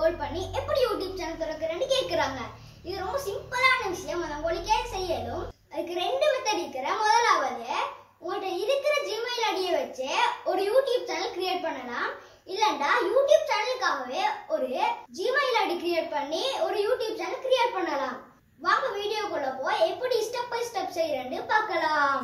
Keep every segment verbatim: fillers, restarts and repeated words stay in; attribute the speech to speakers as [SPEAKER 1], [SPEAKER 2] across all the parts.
[SPEAKER 1] கால் பண்ணி எப்படி YouTube channel திறக்கிறேன்னு கேட்குறாங்க. இது ரொம்ப சிம்பிளான விஷயம், அதை உங்களுக்கே செய்யணும். அதுக்கு ரெண்டு மெத்தட் இருக்கிற. முதலாவது, உங்கள்கிட்ட இருக்கிற ஜிமெயில் ஐடியை வச்சு ஒரு யூடியூப் சேனல் கிரியேட் பண்ணலாம். இல்லைண்டா யூடியூப் சேனலுக்காகவே ஒரு ஜிமெயில் ஐடி கிரியேட் பண்ணி ஒரு யூடியூப் சேனல் கிரியேட் பண்ணலாம். வாங்க வீடியோக்குள்ள போய் எப்படி ஸ்டெப் பை ஸ்டெப் செய்யறேன்னு பார்க்கலாம்.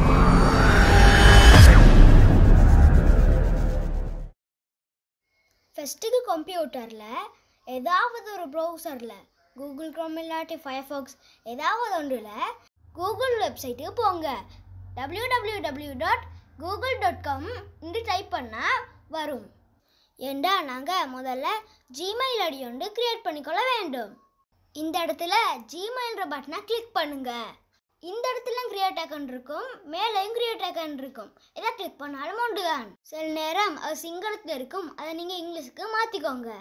[SPEAKER 1] ஃபர்ஸ்ட்டுக்கு கம்ப்யூட்டரில் ஏதாவது ஒரு ப்ரௌசரில் கூகுள் க்ரோம் இல்லாட்டி ஃபயர்ஃபாக்ஸ் ஏதாவது ஒன்றில் கூகுள் வெப்சைட்டுக்கு போங்க. W W W dot Google dot com என்று டைப் பண்ணால் வரும். ஏண்டா நாங்கள் முதல்ல ஜிமெயில் ஐடி ஒன்று கிரியேட் பண்ணிக்கொள்ள வேண்டும். இந்த இடத்துல ஜிமெயில்ன்ற பட்டனை கிளிக் பண்ணுங்க. இந்த இடத்துல கிரியேட் அக்கௌண்ட் இருக்கும், மேலேயும் கிரியேட் அக்கௌண்ட் இருக்கும். எதை கிளிக் பண்ணாலும் ஒன்று தான். சில நேரம் அது சிங்களத்தில் இருக்கும், அதை நீங்கள் இங்கிலீஷுக்கு மாற்றிக்கோங்க.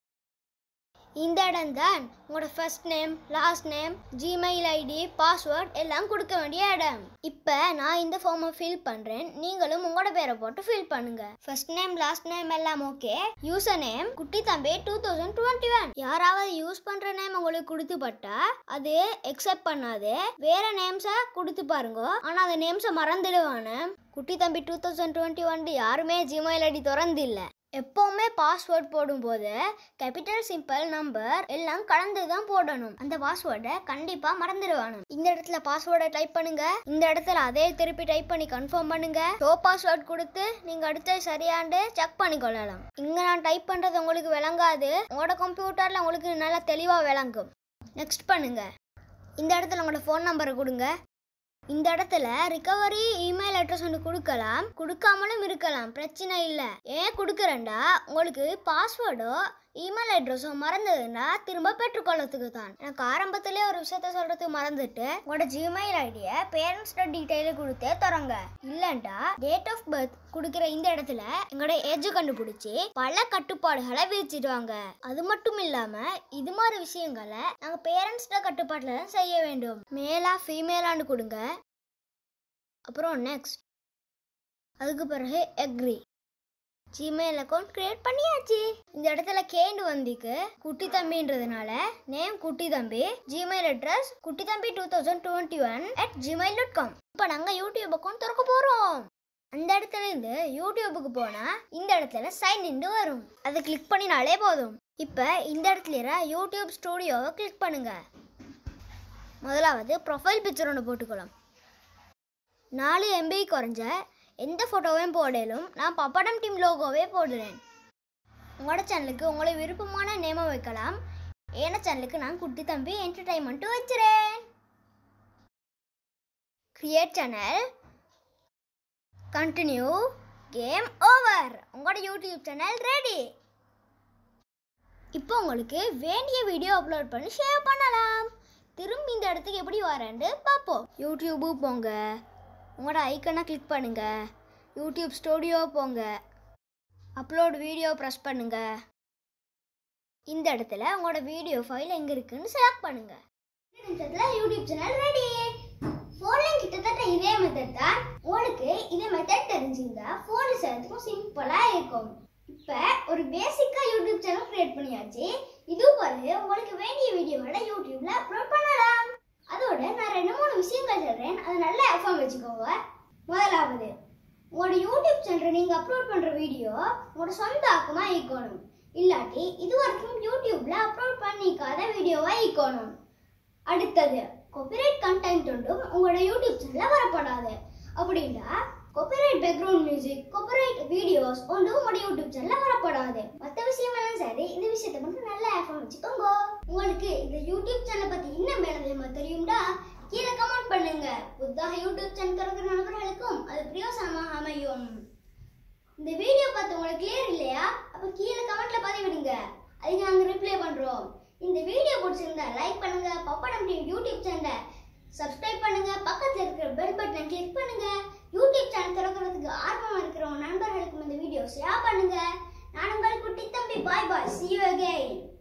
[SPEAKER 1] இந்த இடம் தான் உங்களோட first name, last name, Gmail ID, password எல்லாம் கொடுக்க வேண்டிய இடம். இப்போ நான் இந்த ஃபார்மை ஃபில் பண்ணுறேன், நீங்களும் உங்களோட பேரை போட்டு ஃபில் பண்ணுங்க. ஃபர்ஸ்ட் நேம், லாஸ்ட் நேம் எல்லாம் ஓகே. யூசர் நேம் குட்டி தம்பி டூ தௌசண்ட் டுவெண்ட்டி ஒன். யாராவது யூஸ் பண்ணுற நேம் உங்களுக்கு கொடுத்து பட்டா அது எக்ஸெப்ட் பண்ணாது. வேற நேம்ஸை கொடுத்து பாருங்க, ஆனால் அந்த நேம்ஸை மறந்துடுவானு. குட்டி தம்பி டூ தௌசண்ட் டுவெண்ட்டி ஒன் யாருமே ஜிமெயில் ஐடி திறந்து இல்லை. எப்போவுமே பாஸ்வேர்ட் போடும்போது கேபிட்டல், சிம்பிள், நம்பர் எல்லாம் கலந்து தான் போடணும். அந்த பாஸ்வேர்டை கண்டிப்பாக மறந்துடுவானு. இந்த இடத்துல பாஸ்வேர்டை டைப் பண்ணுங்க. இந்த இடத்துல அதே திருப்பி டைப் பண்ணி கன்ஃபார்ம் பண்ணுங்க. ஷோ பாஸ்வேர்ட் கொடுத்து நீங்கள் அடுத்த சரியாண்டு செக் பண்ணிக்கொள்ளலாம். இங்கே நான் டைப் பண்ணுறது உங்களுக்கு விளங்காது, உங்களோட கம்ப்யூட்டரில் உங்களுக்கு நல்லா தெளிவாக விளங்கும். நெக்ஸ்ட் பண்ணுங்க. இந்த இடத்துல உங்களோட ஃபோன் நம்பரை கொடுங்க. இந்த இடத்துல ரிகவரி இமெயில் அட்ரஸ் ஒன்று கொடுக்கலாம், கொடுக்காமலும் இருக்கலாம், பிரச்சனை இல்லை. ஏன் கொடுக்குறேன்டா உங்களுக்கு பாஸ்வேர்டோ இமெயில் அட்ரஸோ மறந்ததுன்னா திரும்ப பெற்றுக்கொள்ளத்துக்கு தான். எனக்கு ஆரம்பத்திலே ஒரு விஷயத்த சொல்றதுக்கு மறந்துட்டு உங்களோட ஜிமெயில் ஐடியை பேரண்ட்ஸோட டீட்டெயிலு கொடுத்தே தரங்க. இல்லைண்டா டேட் ஆஃப் பர்த் கொடுக்குற இந்த இடத்துல எங்களோட ஏஜ் கண்டுபிடிச்சி பல கட்டுப்பாடுகளை விதிச்சிடுவாங்க. அது மட்டும் இல்லாம இது மாதிரி விஷயங்களை நாங்கள் பேரண்ட்ஸோட கட்டுப்பாட்டில் தான் செய்ய வேண்டும். மேலா ஃபீமேலான்னு கொடுங்க. அப்புறம் நெக்ஸ்ட், அதுக்கு பிறகு எக்ரி. ஜிமெயில் அக்கௌண்ட் கிரியேட் பண்ணியாச்சு. இந்த இடத்துல கேண்டு வந்திக்கு குட்டி தம்பின்றதுனால நேம் குட்டி தம்பி, ஜிமெயில் அட்ரஸ் குட்டி தம்பி two thousand twenty one at Gmail dot com. இப்போ நாங்கள் யூடியூப் அக்கௌண்ட் திறக்க போகிறோம். அந்த இடத்துல இருந்து யூடியூபுக்கு போனால் இந்த இடத்துல சைன் இன் வரும், அதை கிளிக் பண்ணினாலே போதும். இப்போ இந்த இடத்துல யூடியூப் ஸ்டூடியோவை கிளிக் பண்ணுங்க. முதலாவது ப்ரொஃபைல் பிக்சர் ஒன்று போட்டுக்கலாம். நாலு எம்பி குறைஞ்ச எந்த ஃபோட்டோவையும் போடலும். நான் பப்படம் டீம் லோகோவே போடுறேன். உங்களோட சேனலுக்கு உங்களை விருப்பமான நேமை வைக்கலாம். ஏன சேனலுக்கு நான் குட்டி தம்பி என்டர்டைன்மெண்ட்டு வச்சுறேன். Create channel, continue, game over. உங்களோட யூடியூப் சேனல் ரெடி. இப்போ உங்களுக்கு வேண்டிய வீடியோ அப்லோட் பண்ணி ஷேர் பண்ணலாம். திரும்பி இந்த இடத்துக்கு எப்படி வரேன்னு பார்ப்போம். யூடியூபு போங்க, உங்களோட ஐக்கனை கிளிக் பண்ணுங்க. யூடியூப் ஸ்டூடியோ போங்க, அப்லோட் வீடியோ ப்ரெஸ் பண்ணுங்க. இந்த இடத்துல உங்களோட வீடியோ ஃபைல் எங்கே இருக்குன்னு செலக்ட் பண்ணுங்க. நிமிஷத்தில் யூடியூப் சேனல் ரெடி. ஃபோன்லையும் கிட்டத்தட்ட இதே மெத்தட் தான். உங்களுக்கு இதே மெத்தட் தெரிஞ்சுங்க, ஃபோனில் செய்யறதுக்கும் சிம்பிளாக இருக்கும். இப்போ ஒரு பேசிக்காக யூடியூப் சேனல் கிரியேட் பண்ணியாச்சு. இது பிறகு உங்களுக்கு வேண்டிய வீடியோவோட யூடியூப்ல அப்லோட் பண்ணலாம். அதோட நான் ரெண்டு மூணு விஷயங்கள் சொல்றேன், அதை நல்லா எஃப்எம் வச்சுக்கோங்க. முதலாவது, உங்களோட யூடியூப் சேனல் நீங்க அப்லோட் பண்ற வீடியோ உங்களோட சொந்த ஆக்கமா இருக்கணும். இல்லாட்டி இது வரைக்கும் யூடியூப்ல அப்லோட் பண்ணிக்காத வீடியோவா இருக்கணும். அடுத்தது, காப்பிரைட் கண்டென்ட் ஒன்றும் உங்களோட யூடியூப் சேனல்ல வரப்படாது. அப்படின்னா copyright background music, copyright videos ஒன்றும் உங்களோட யூடியூப் சேனல்ல வரப்படாது. மற்ற விஷயம் எல்லாம் சரி, இந்த விஷயத்தை மட்டும் நல்லா எஃப்எம் வச்சுக்கோங்க. உங்களுக்கு இந்த யூடியூப் சேனல் பத்தி இன்னும் மேலதிகமா தெரியும்டா கீழே கமெண்ட் பண்ணுங்க. புதாக யூடியூப் சேனல் திறக்கிற நண்பர்களுக்கும் அது பிரயோசனமாக அமையும். இந்த வீடியோ பார்த்து உங்களுக்கு கிளியர் இல்லையா? அப்ப கீழே கமெண்ட்ல பதிவிடுங்க, அதுக்கு நாங்க ரிப்ளை பண்றோம். இந்த வீடியோ பிடிச்சிருந்தா லைக் பண்ணுங்க, பப்படம் டீம் யூடியூப் சேனலை சப்ஸ்கிரைப் பண்ணுங்க, பக்கத்துல இருக்கிற பெல் பட்டனை கிளிக் பண்ணுங்க. யூடியூப் சேனல் திறக்கிறதுக்கு ஆர்வமா இருக்கிற நண்பர்களுக்கும் இந்த வீடியோ ஷேர் பண்ணுங்க. நான் உங்கள் குட்டி தம்பி. பாய் பாய், see you again.